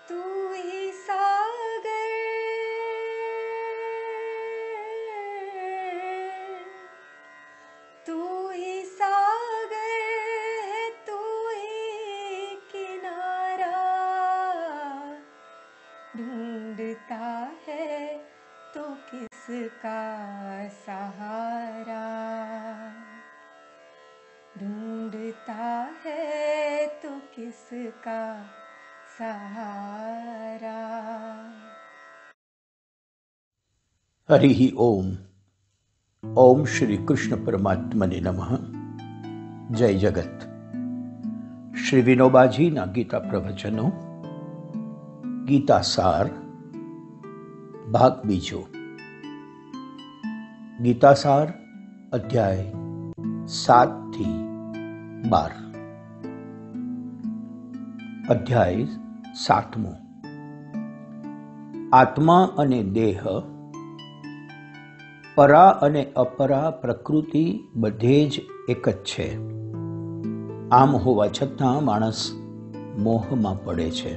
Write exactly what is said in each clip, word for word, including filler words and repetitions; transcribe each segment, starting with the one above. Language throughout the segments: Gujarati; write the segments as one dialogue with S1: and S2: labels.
S1: तू ही सागर, तू ही सागर है, तू ही किनारा, ढूंढता है तो किसका सहारा, ढूंढता है तो किसका सहारा।
S2: हरि ओम। ओम श्री कृष्ण परमात्मने नमः। जय जगत। श्री विनोबाजीना गीता प्रवचनो, गीता सार, भाग बीजो। गीता सार अध्याय सात थी बार। अध्याय सातमो। आत्मा अने देह, परा अने अपरा प्रकृति बधे ज एक ज छे। आम होवा छतां माणस मोहमां पड़े छे।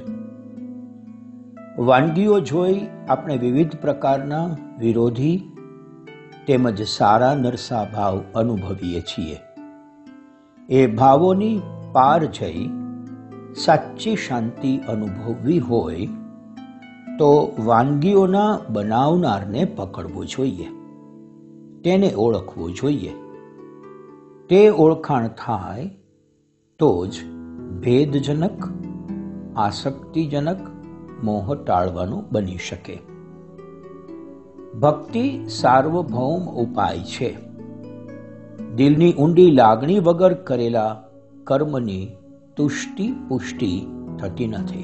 S2: वानगीओ जोई आपणे विविध प्रकारना विरोधी तेमज सारा नरसा भाव अनुभवीए छीए। ए भावोनी पार जई साची शांति अनुभववी होय तो वानगीओना बनावनारने पकड़वो जोईए, तेने ओळखवो जोईए। ते ओळखाण थाय तो ज भेदजनक, आसक्तिजनक मोह टाळवानो बनी शके। भक्ति सार्वभौम उपाय छे। दिलनी ऊंडी लागणी वगर करेला कर्मनी तुष्टि पुष्टि थती नथी।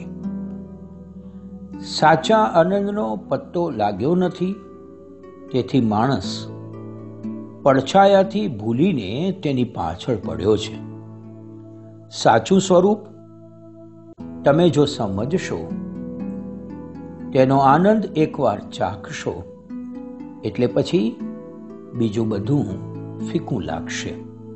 S2: साचा आनंदनो पत्तो लाग्यो नथी, तेथी माणस પડછાયાથી ભૂલીને તેની પાછળ પડ્યો છે। સાચું સ્વરૂપ તમે જો સમજશો, તેનો આનંદ એકવાર ચાખશો એટલે પછી બીજું બધું ફીકું લાગશે।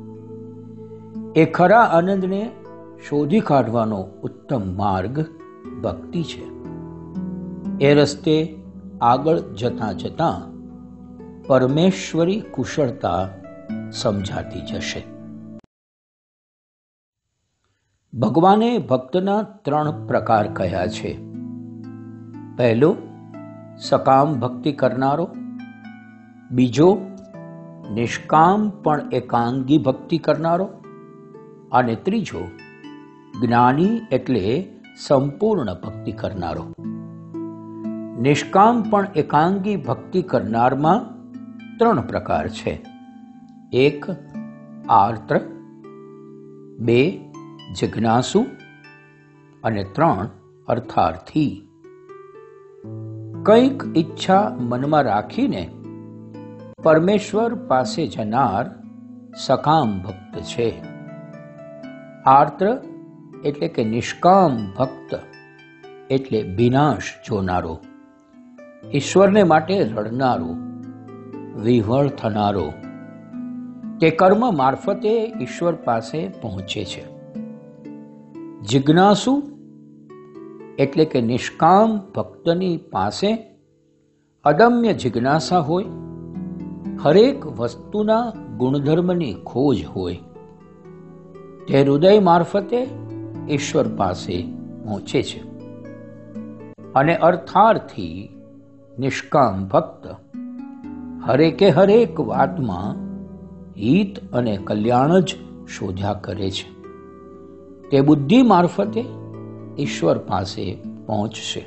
S2: એ ખરા આનંદને શોધી કાઢવાનો ઉત્તમ માર્ગ ભક્તિ છે। એ રસ્તે આગળ જતાં જતાં परमेश्वरी कुशलता समझाती जशे। भगवाने भक्तना त्रण प्रकार कह्या छे। पहलो सकाम भक्ति करनारो, बीजो निष्काम पण एकांगी भक्ति करनारो, अने त्रीजो ज्ञानी एटले संपूर्ण भक्ति करनारो। निष्काम पण एकांगी भक्ति करनारमा त्रण प्रकार छे। एक आर्त्र, बे जिज्ञासु अने त्रण अर्थार्थी। कंईक इच्छा मनमा राखीने परमेश्वर पासे जनार सकाम भक्त छे। आर्त्र एटले के निष्काम भक्त एटले विनाश जोनारो, ईश्वरने माटे रडनारो, विह्वळ थनारो। ते कर्म मार्फते ईश्वर पासे पहुंचे छे। जिज्ञासु एटले के निष्काम भक्तनी पासे अदम्य जिज्ञासा होय, हरेक वस्तुना गुणधर्मनी खोज होय। ते हृदय मार्फते ईश्वर पासे पहुंचे छे। अने अर्थार्थी निष्काम भक्त हरेके हरेक वातमां हित अने कल्याण ज शोध्या करे छे। ते बुद्धि मार्फते ईश्वर पासे पहोंचशे।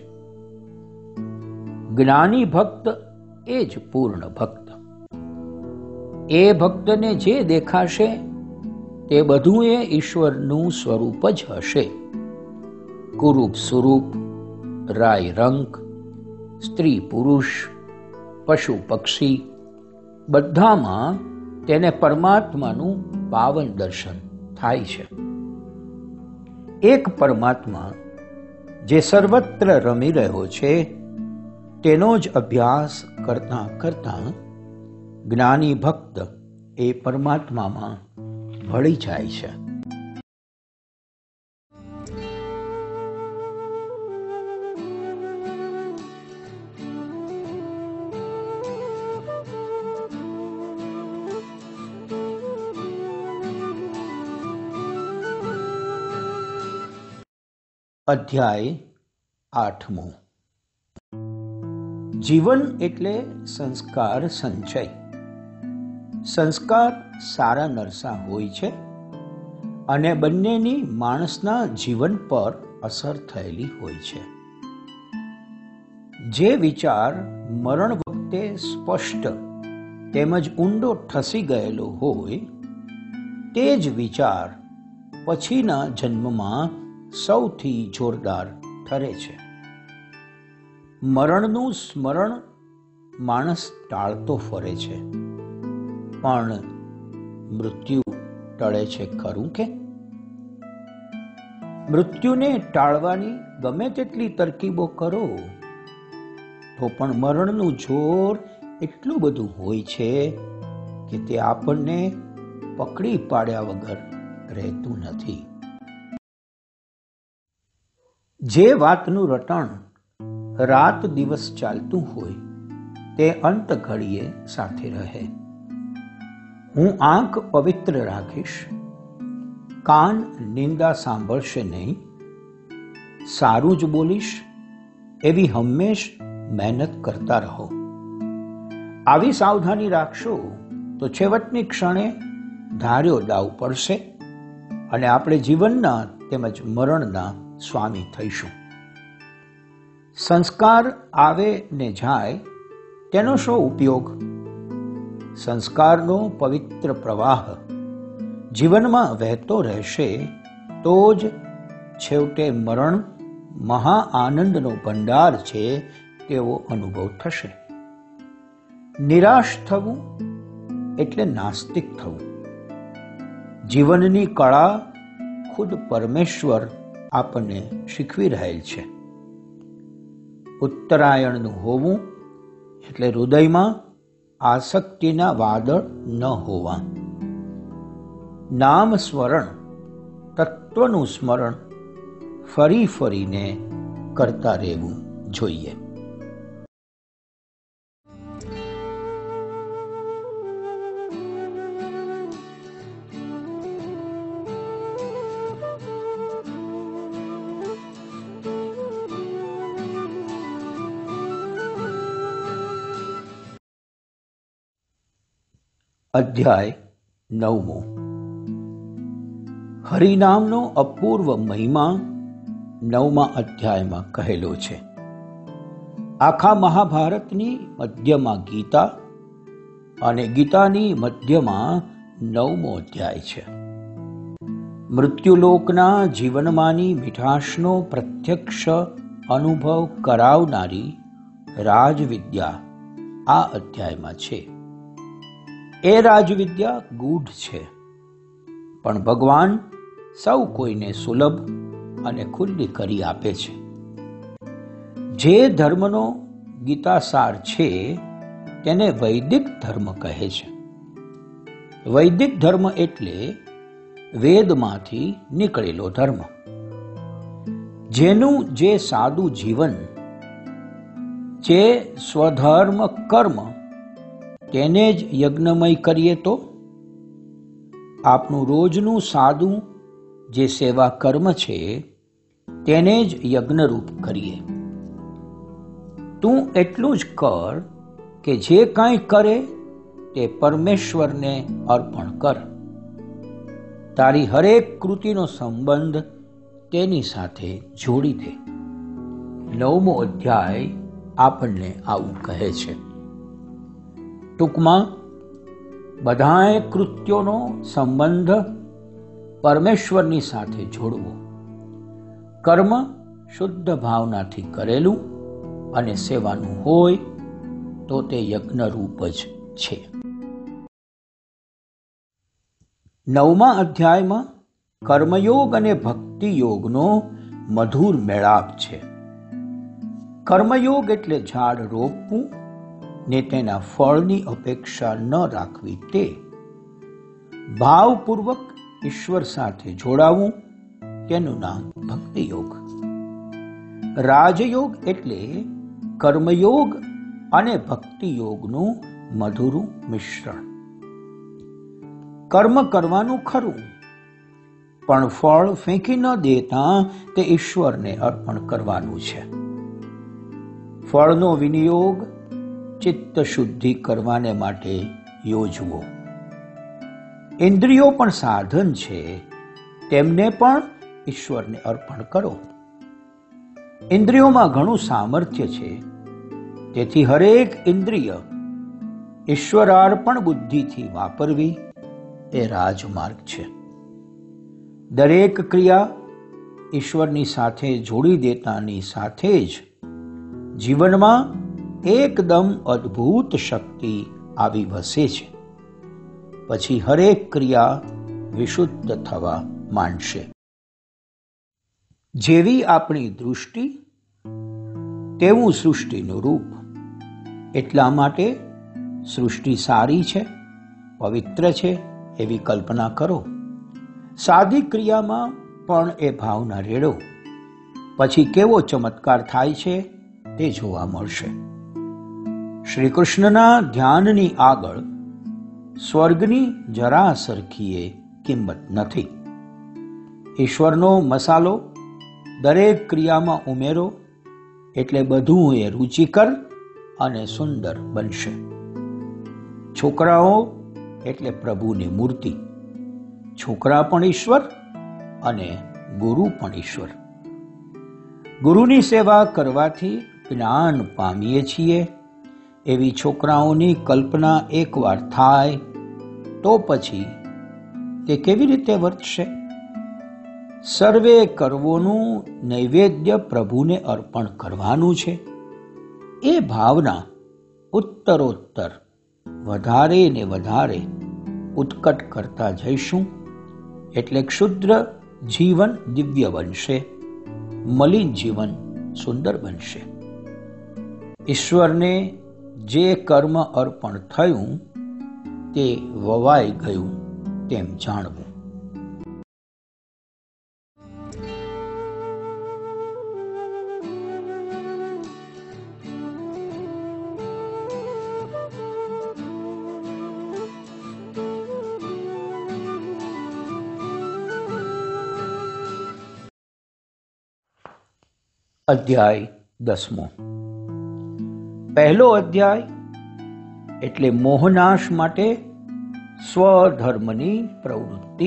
S2: ज्ञानी भक्त ए ज पूर्ण भक्त। ए भक्तने जे देखाशे ते बधुं ए ईश्वरनुं स्वरूप ज हशे। कुरूप स्वरूप, राय रंग, स्त्री पुरुष, पशु पक्षी बधामां तेने परमात्मानुं पावन दर्शन थाय छे। एक परमात्मा जे सर्वत्र रमी रह्यो छे तेनो ज अभ्यास करता करता ज्ञानी भक्त ए परमात्मामां भળી જાય છે। અધ્યાય આઠમો. જીવન એટલે સંસ્કાર સંચય. સંસ્કાર સારા નરસા હોય છે અને બંનેની માણસના જીવન પર અસર થયેલી હોય છે. જે વિચાર મરણ વખતે સ્પષ્ટ તેમજ ઊંડો ઠસી ગયેલો હોય તે જ વિચાર પછીના જન્મમાં સૌથી જોરદાર ઠરે છે. મરણનું સ્મરણ માણસ ટાળતો ફરે છે, પણ મૃત્યુ ટળે છે ખરું કે? મૃત્યુને ટાળવાની ગમે તેટલી તરકીબો કરો તો પણ મરણનું જોર એટલું બધું હોય છે કે તે આપણને પકડી પાડ્યા વગર રહેતું નથી. જે વાતનું રટણ રાત દિવસ ચાલતું હોય તે અંત ઘડીએ સાથે રહે. હું આંખ પવિત્ર રાખીશ, કાન નિંદા સાંભળશે નહીં, સારું જ બોલીશ એવી હંમેશ મહેનત કરતા રહો. આવી સાવધાની રાખશો તો છેવટની ક્ષણે ધાર્યો દાવ પડશે અને આપણે જીવનના તેમજ મરણના સ્વામી થઈશું. સંસ્કાર આવે ને જાય તેનો શો ઉપયોગ? સંસ્કારનો પવિત્ર પ્રવાહ જીવનમાં વહેતો રહેશે તો જ છેવટે મરણ મહા આનંદનો ભંડાર છે તેવો અનુભવ થશે. નિરાશ થવું એટલે નાસ્તિક થવું. જીવનની કળા ખુદ પરમેશ્વર આપણને શીખવી રહેલ છે. ઉત્તરાયણનું હોવું એટલે હૃદયમાં આસક્તિના વાદળ ન હોવા. નામ સ્મરણ, તત્વનું સ્મરણ ફરી ફરીને કરતા રહેવું જોઈએ. અધ્યાય નવમો. હરિનામનો અપૂર્વ મહિમા નવમા અધ્યાયમાં કહેલો છે. આખા મહાભારતની મધ્યમાં ગીતા અને ગીતાની મધ્યમાં નવમો અધ્યાય છે. મૃત્યુલોકના જીવનમાંની મીઠાશનો પ્રત્યક્ષ અનુભવ કરાવનારી રાજવિદ્યા આ અધ્યાયમાં છે. એ રાજવિદ્યા ગૂઢ છે, પણ ભગવાન સૌ કોઈને સુલભ અને ખુલ્લી કરી આપે છે. જે ધર્મનો ગીતાસાર છે તેને વૈદિક ધર્મ કહે છે. વૈદિક ધર્મ એટલે વેદમાંથી નીકળેલો ધર્મ. જેનું જે સાદું જીવન, જે સ્વધર્મ કર્મ તેને જ યજ્ઞમય કરીએ તો આપણું રોજનું સાદું જે સેવા કર્મ છે તેને જ યજ્ઞરૂપ કરીએ. તું એટલું જ કર કે જે કાંઈ કરે તે પરમેશ્વરને અર્પણ કર. તારી હરેક કૃતિનો સંબંધ તેની સાથે જોડી દે. નવમો અધ્યાય આપણને આવું કહે છે. ટૂંકમાં બધાએ કૃત્યોનો સંબંધ પરમેશ્વરની સાથે જોડવો. કર્મ શુદ્ધ ભાવનાથી કરેલું અને સેવાનું હોય તો તે યજ્ઞરૂપ જ છે. નવમા અધ્યાયમાં કર્મયોગ અને ભક્તિ યોગનો મધુર મેળાપ છે. કર્મયોગ એટલે ઝાડ રોપવું ને તેના ફળની અપેક્ષા ન રાખવી તે. ભાવપૂર્વક ઈશ્વર સાથે જોડાવું તેનું નામ ભક્તિ યોગ. રાજયોગ એટલે કર્મયોગ અને ભક્તિ યોગનું મધુરું મિશ્રણ. કર્મ કરવાનું ખરું, પણ ફળ ફેંકી ન દેતા તે ઈશ્વરને અર્પણ કરવાનું છે. ફળનો વિનિયોગ ચિત્ત શુદ્ધિ કરવાને માટે યોજવો. ઇન્દ્રિયો પણ સાધન છે, તેમને પણ ઈશ્વરને અર્પણ કરો. ઇન્દ્રિયોમાં ઘણું સામર્થ્ય છે, તેથી હરેક ઇન્દ્રિય ઈશ્વરાર્પણ બુદ્ધિથી વાપરવી એ રાજમાર્ગ છે. દરેક ક્રિયા ઈશ્વરની સાથે જોડી દેતાની સાથે જ જીવનમાં એકદમ અદ્ભુત શક્તિ આવી વસે છે. પછી હરેક ક્રિયા વિશુદ્ધ થવા માંડશે. જેવી આપણી દૃષ્ટિ તેવું સૃષ્ટિનું રૂપ. એટલા માટે સૃષ્ટિ સારી છે, પવિત્ર છે એવી કલ્પના કરો. સાદી ક્રિયામાં પણ એ ભાવના રેડો. પછી કેવો ચમત્કાર થાય છે તે જોવા મળશે. શ્રી કૃષ્ણના ધ્યાનની આગળ સ્વર્ગની જરા સરખીએ કિંમત નથી. ઈશ્વરનો મસાલો દરેક ક્રિયામાં ઉમેરો એટલે બધું એ રુચિકર અને સુંદર બનશે. છોકરાઓ એટલે પ્રભુની મૂર્તિ. છોકરા પણ ઈશ્વર અને ગુરુ પણ ઈશ્વર. ગુરુની સેવા કરવાથી જ્ઞાન પામીએ છીએ એવી છોકરાઓની કલ્પના એકવાર થાય તો પછી તે કેવી રીતે વર્તશે? સર્વે કર્મોનું નૈવેદ્ય પ્રભુને અર્પણ કરવાનું છે. એ ભાવના ઉત્તરોત્તર વધારે ને વધારે ઉત્કટ કરતા જઈશું એટલે ક્ષુદ્ર જીવન દિવ્ય બનશે, મલિન જીવન સુંદર બનશે. ઈશ્વરને જે કર્મ અર્પણ થયું તે વવાઈ ગયું તેમ જાણવું. અધ્યાય દસમો. પહેલો અધ્યાય એટલે મોહનાશ માટે સ્વધર્મની પ્રવૃત્તિ.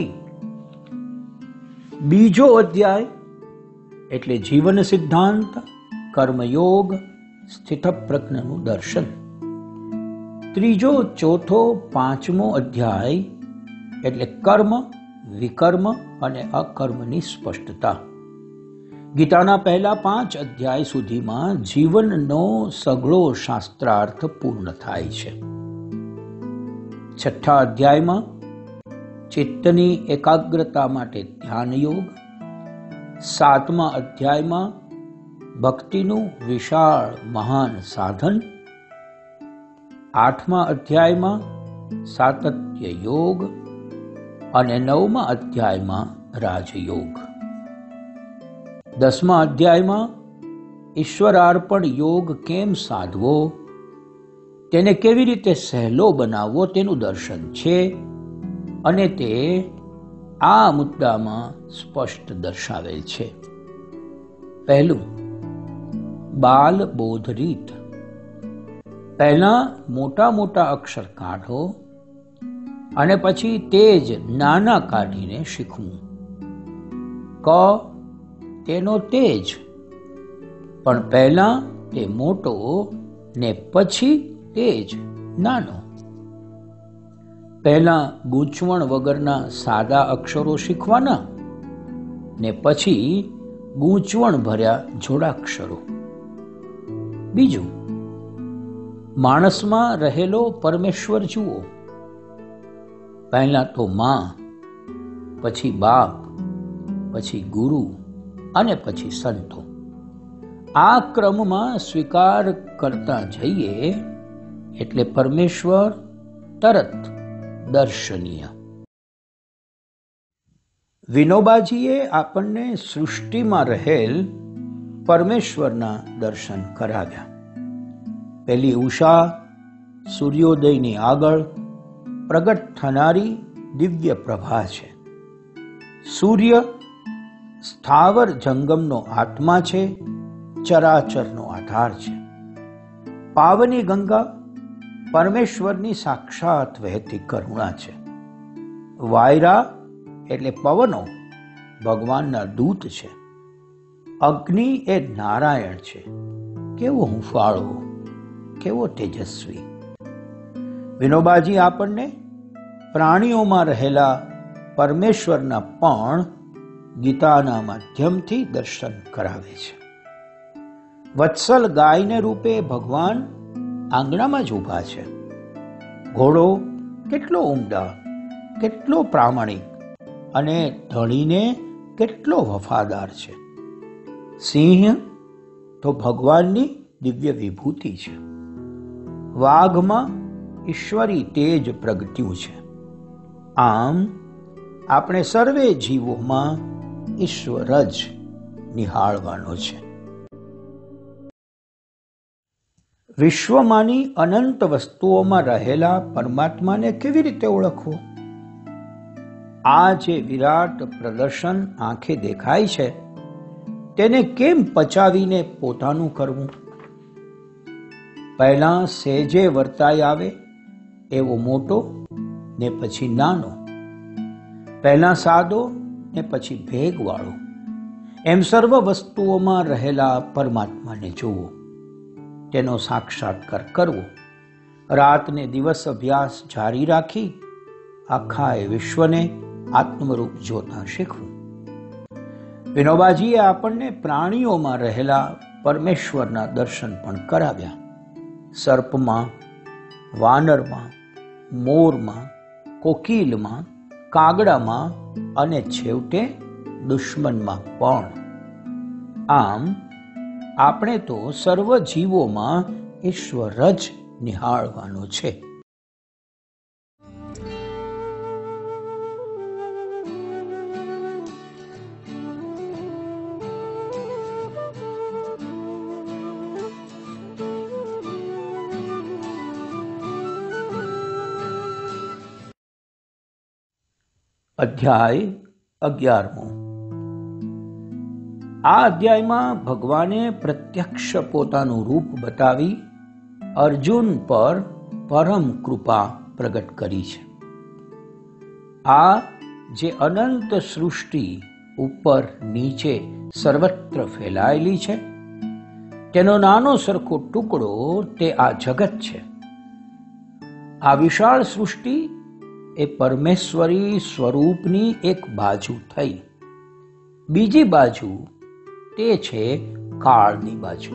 S2: બીજો અધ્યાય એટલે જીવન સિદ્ધાંત, કર્મયોગ, સ્થિતપ્રજ્ઞનું દર્શન. ત્રીજો, ચોથો, પાંચમો અધ્યાય એટલે કર્મ, વિકર્મ અને અકર્મની સ્પષ્ટતા. ગીતાના પહેલા પાંચ અધ્યાય સુધીમાં જીવનનો સઘળો શાસ્ત્રાર્થ પૂર્ણ થાય છે. છઠ્ઠા અધ્યાયમાં ચિત્તની એકાગ્રતા માટે ધ્યાન યોગ. સાતમા અધ્યાયમાં ભક્તિનું વિશાળ મહાન સાધન. આઠમા અધ્યાયમાં સાતત્ય યોગ અને નવમા અધ્યાયમાં રાજયોગ. દસમા અધ્યાયમાં ઈશ્વરાર્પણ યોગ કેમ સાધવો, તેને કેવી રીતે સહેલો બનાવવો તેનું દર્શન છે અને તે આ મુદ્દામાં સ્પષ્ટ દર્શાવેલ છે. પહેલું, બાલ બોધ રીત. પહેલા મોટા મોટા અક્ષર કાઢો અને પછી તે જ નાના કાઢીને શીખવું. ક તેનો તેજ, પણ પહેલા તે મોટો ને પછી તે જ નાનો. પહેલા ગૂંચવણ વગરના સાદા અક્ષરો શીખવાના ને પછી ગૂંચવણ ભર્યા જોડાક્ષરો. બીજું, માણસમાં રહેલો પરમેશ્વર જુઓ. પહેલા તો માં, પછી બાપ, પછી ગુરુ અને પછી સંતો. આ ક્રમમાં સ્વીકાર કરતા જઈએ એટલે પરમેશ્વર તરત દર્શનીય. વિનોબાજીએ આપણને સૃષ્ટિમાં રહેલ પરમેશ્વરના દર્શન કરાવ્યા. પેલી ઉષા સૂર્યોદયની આગળ પ્રગટ થનારી દિવ્ય પ્રભા છે. સૂર્ય સ્થાવર જંગમનો આત્મા છે, ચરાચરનો આધાર છે. પાવની ગંગા પરમેશ્વરની સાક્ષાત વહેતી કરુણા છે. વાયરા એટલે પવનો ભગવાનના દૂત છે. અગ્નિ એ નારાયણ છે. કેવો હુંફાળો, કેવો તેજસ્વી. વિનોબાજી આપણને પ્રાણીઓમાં રહેલા પરમેશ્વરના પણ ગીતાના માધ્યમથી દર્શન કરાવે છે. વત્સલ ગાયને રૂપે ભગવાન આંગણામાં જ ઊભા છે. ઘોડો કેટલો ઉમદા, કેટલો પ્રામાણિક અને ધણીને કેટલો વફાદાર છે. સિંહ તો ભગવાનની દિવ્ય વિભૂતિ છે. વાઘમાં ઈશ્વરી તેજ પ્રગટ્યું છે. આમ આપણે સર્વે જીવોમાં ઈશ્વર જ નિહાળવાનો છે. વિશ્વમાંની અનંત વસ્તુઓમાં રહેલા પરમાત્માને કેવી રીતે ઓળખવો? આ જે વિરાટ પ્રદર્શન આંખે દેખાય છે તેને કેમ પચાવીને પોતાનું કરવું? પહેલા સેજે વર્તાઈ આવે એવો મોટો ને પછી નાનો, પહેલા સાદો ને પછી ભેગવાળો, એમ સર્વ વસ્તુઓમાં રહેલા પરમાત્માને જોવો, તેનો સાક્ષાત્કાર કરવો. રાત ને દિવસ અભ્યાસ જારી રાખી આખા એ વિશ્વને આત્મરૂપ જોતા શીખવું. વિનોબાજીએ આપણને પ્રાણીઓમાં રહેલા પરમેશ્વરના દર્શન પણ કરાવ્યા. સર્પમાં, વાનરમાં, મોરમાં, કોકિલમાં, કાગડામાં અને છેવટે દુશ્મનમાં પણ. આમ આપણે તો સર્વ જીવોમાં ઈશ્વર જ નિહાળવાનો છે. અધ્યાય અગિયારમો. આ અધ્યાયમાં ભગવાને પ્રત્યક્ષ પોતાનું રૂપ બતાવી અર્જુન પર પરમ કૃપા પ્રગટ કરી છે. આ જે અનંત સૃષ્ટિ ઉપર નીચે સર્વત્ર ફેલાયેલી છે તેનો નાનો સરખો ટુકડો તે આ જગત છે. આ વિશાળ સૃષ્ટિ એ પરમેશ્વરી સ્વરૂપની એક બાજુ થઈ. બીજી બાજુ તે છે કાળની બાજુ.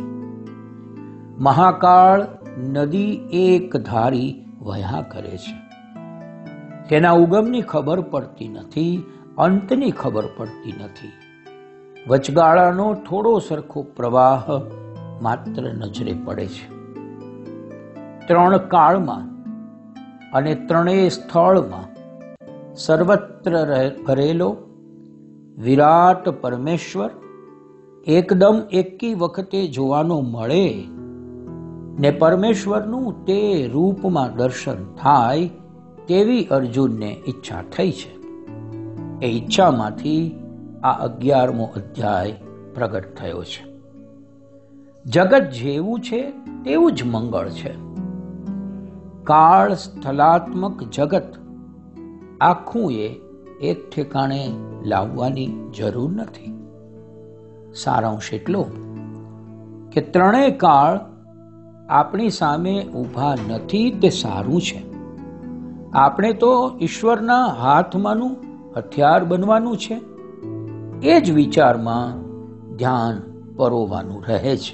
S2: મહાકાળ નદી એક ધારી વહ્યા કરે છે. તેના ઉગમની ખબર પડતી નથી, અંતની ખબર પડતી નથી. વચગાળાનો થોડો સરખો પ્રવાહ માત્ર નજરે પડે છે. ત્રણ કાળમાં અને ત્રણેય સ્થળમાં સર્વત્ર ભરેલો વિરાટ પરમેશ્વર એકદમ એકી વખતે જોવાનો મળે ને પરમેશ્વરનું તે રૂપમાં દર્શન થાય તેવી અર્જુનને ઈચ્છા થઈ છે. એ ઈચ્છામાંથી આ અગિયારમો અધ્યાય પ્રગટ થયો છે. જગત જેવું છે તેવું જ મંગળ છે. કાળ સ્થલાત્મક જગત આખું એ એક ઠેકાણે લાવવાની જરૂર નથી. સારાંશ એટલો કે ત્રણેય કાળ આપણી સામે ઊભા નથી તે સારું છે. આપણે તો ઈશ્વરના હાથમાંનું હથિયાર બનવાનું છે. એ જ વિચારમાં ધ્યાન પરોવાનું રહે છે.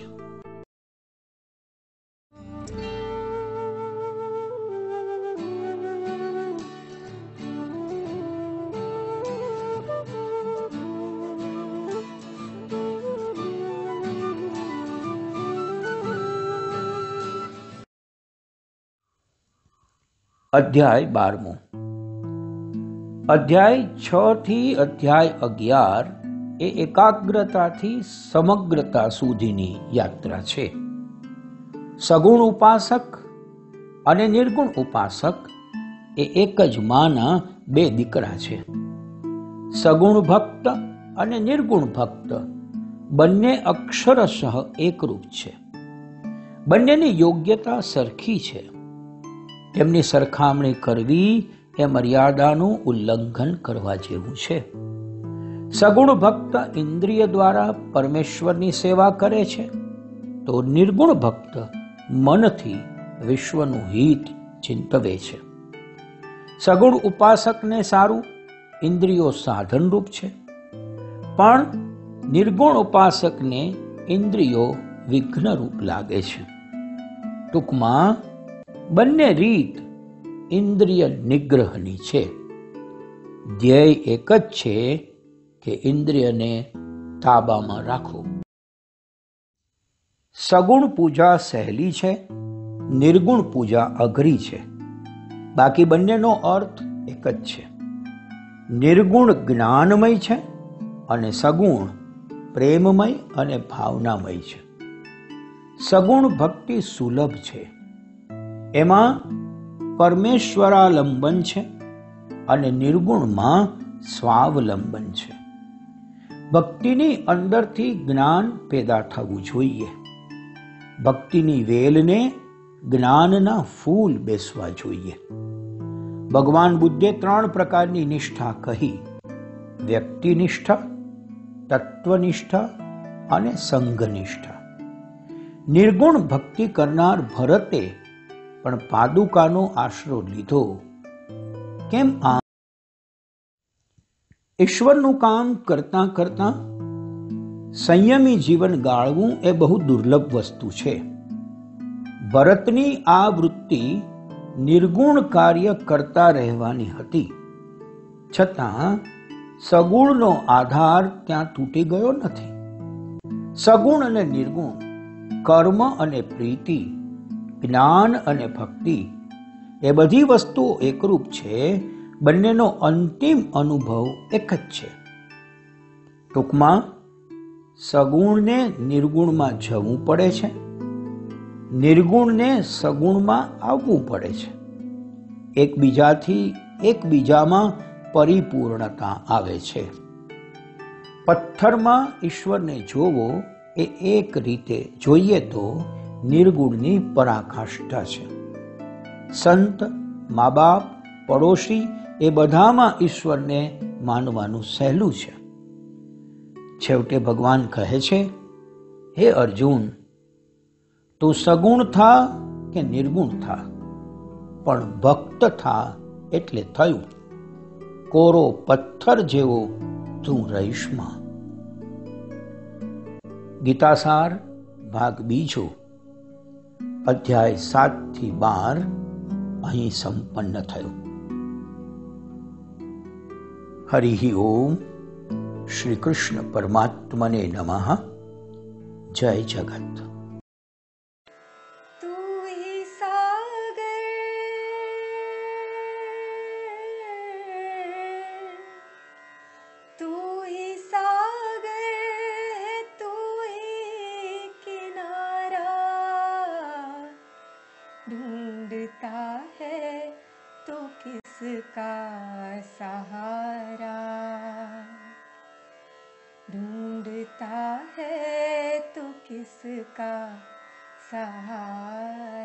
S2: અધ્યાય બારમો. અધ્યાય છ થી અધ્યાય અગિયાર એ એકાગ્રતાથી સમગ્રતા સુધીની યાત્રા છે. સગુણ ઉપાસક અને નિર્ગુણ ઉપાસક એ એક જ માના બે દીકરા છે. સગુણ ભક્ત અને નિર્ગુણ ભક્ત બંને અક્ષરશઃ એકરૂપ છે. બંનેની યોગ્યતા સરખી છે. તેમની સરખામણી કરવી એ મર્યાદાનું ઉલ્લંઘન કરવા જેવું છે. સગુણ ભક્ત ઇન્દ્રિય દ્વારા પરમેશ્વરની સેવા કરે છે, તો નિર્ગુણ ભક્ત મનથી વિશ્વનું હિત ચિંતવે છે. સગુણ ઉપાસકને સારું ઇન્દ્રિયો સાધનરૂપ છે, પણ નિર્ગુણ ઉપાસકને ઇન્દ્રિયો વિઘ્નરૂપ લાગે છે. ટૂંકમાં બંને રીત ઇન્દ્રિય નિગ્રહની છે. ધ્યેય એક જ છે કે ઇન્દ્રિયને તાબામાં રાખો. સગુણ પૂજા સહેલી છે, નિર્ગુણ પૂજા અઘરી છે. બાકી બંનેનો અર્થ એક જ છે. નિર્ગુણ જ્ઞાનમય છે અને સગુણ પ્રેમમય અને ભાવનામય છે. સગુણ ભક્તિ સુલભ છે. એમાં પરમેશ્વરાલંબન છે અને નિર્ગુણમાં સ્વાવલંબન છે. ભક્તિની અંદરથી જ્ઞાન પેદા થવું જોઈએ. ભક્તિની વેલને જ્ઞાનના ફૂલ બેસવા જોઈએ. ભગવાન બુદ્ધે ત્રણ પ્રકારની નિષ્ઠા કહી: વ્યક્તિનિષ્ઠા, તત્વનિષ્ઠા અને સંઘનિષ્ઠા. નિર્ગુણ ભક્તિ કરનાર ભરતે પણ પાદુકાનો આશરો લીધો. કેમ? આ ઈશ્વરનું કામ કરતા કરતા સંયમી જીવન ગાળવું એ બહુ દુર્લભ વસ્તુ છે. ભરતની આ વૃત્તિ નિર્ગુણ કાર્ય કરતા રહેવાની હતી, છતાં સગુણનો આધાર ત્યાં તૂટી ગયો નથી. સગુણ અને નિર્ગુણ, કર્મ અને પ્રીતિ, જ્ઞાન અને ભક્તિ એ બધી વસ્તુઓ એકરૂપ છે. બંનેનો અંતિમ અનુભવ એક જ છે. ટૂંકમાં સગુણને નિર્ગુણમાં જવું પડે છે, નિર્ગુણને સગુણમાં આવવું પડે છે. એકબીજાથી એકબીજામાં પરિપૂર્ણતા આવે છે. પથ્થરમાં ઈશ્વરને જોવો એ એક રીતે જોઈએ તો નિર્ગુણની પરાકાષ્ઠા છે. સંત, મા બાપ, પડોશી એ બધામાં ઈશ્વરને માનવાનું સહેલું છે. છેવટે ભગવાન કહે છે, હે અર્જુન, તું સગુણ થા કે નિર્ગુણ થા, પણ ભક્ત થા એટલે થયું. કોરો પથ્થર જેવો તું રહીશમાં. ગીતાસાર ભાગ બીજો, અધ્યાય સાત થી બાર અહીં સંપન્ન થયો. હરિ ઓમ. શ્રી કૃષ્ણ પરમાત્મને નમઃ. જય જગત.
S1: तू ही सागर, तू ही सागर है, तू ही किनारा, ढूंढता है तो किसका सहारा, ढूंढता है तो किसका सहारा.